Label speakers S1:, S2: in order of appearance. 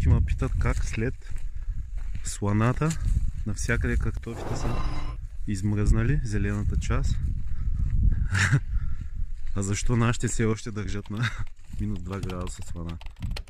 S1: Всички ме питат как след сланата навсякъде картофите са измръзнали, зелената част. А защо нашите все още държат на минус 2 градуса слана?